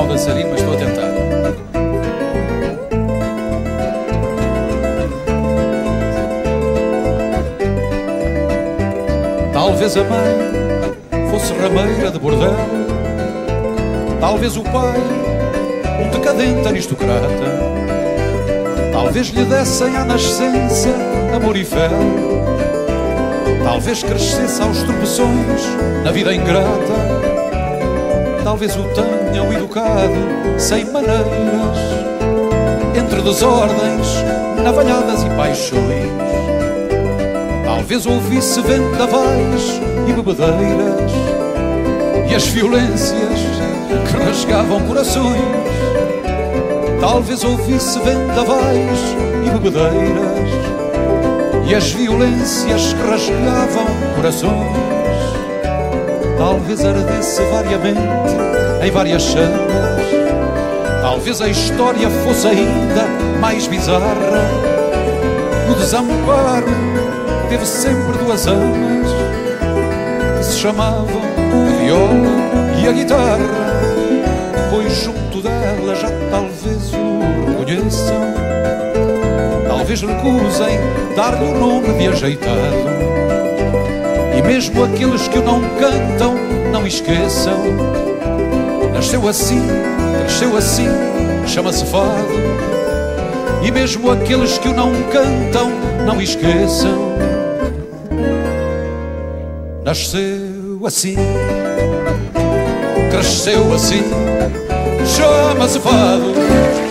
mau dançarino, mas estou a tentar. Talvez a mãe fosse rameira de bordel, talvez o pai um decadente aristocrata, talvez lhe dessem à nascença amor e fé, talvez crescesse aos tropeções na vida ingrata, talvez o tenham educado sem maneiras, entre desordens, navalhadas e paixões. Talvez ouvisse vendavais e bebedeiras e as violências que rasgavam corações. Talvez ouvisse vendavais e bebedeiras e as violências que rasgavam corações. Talvez ardesse variamente em várias chamas, talvez a história fosse ainda mais bizarra. O desamparo teve sempre duas amas que se chamavam a viola e a guitarra, pois junto dela já talvez o reconheçam, talvez recusem dar-lhe o nome de ajeitado, e mesmo aqueles que o não cantam não esqueçam. Nasceu assim, cresceu assim, chama-se fado, e mesmo aqueles que o não cantam não esqueçam. Nasceu assim, cresceu assim, chama-se fado.